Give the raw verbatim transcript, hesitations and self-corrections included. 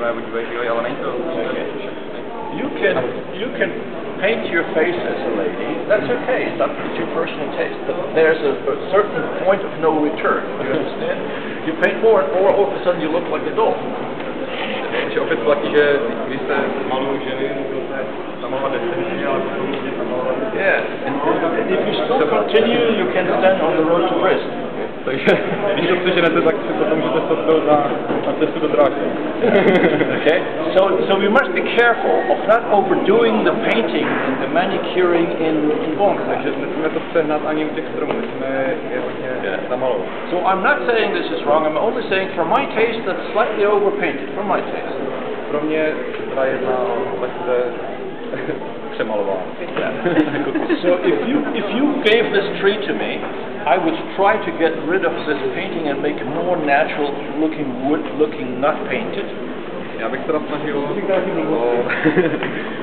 mé buď chvíli, ale není to... You can, you can paint your face as a lady, that's okay, it's up to your personal taste, but there's a, a certain point of no return, you understand? You paint more and more, all of a sudden you look like a doll. Že opět platí, že když se malují ženy, to je samohla definitivně, ale potom může samohla... Yeah, and if you still continue, you can stand on the road to Brest. Takže když to přeženete, tak si potom můžete stoupnout na, na cestu do Drážďan. Okay, so so we must be careful of not overdoing the painting and the manicuring in in Bonn. Takže nesmíme to přehnat ani u těch stromů, musíme je hodně zamalovat. So I'm not saying this is wrong. I'm only saying, for my taste, that's slightly overpainted. For my taste. Pro mě teda jedna lehce přemalována. So if you if you gave this tree to me, I would try to get rid of this painting and make a more natural looking wood looking, not painted. Já bych teda snažil o